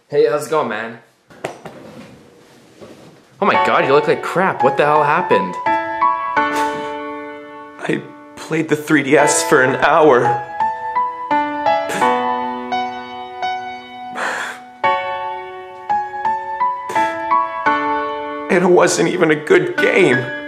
Hey, how's it going, man? Oh my god, you look like crap. What the hell happened? I played the 3DS for an hour. And it wasn't even a good game.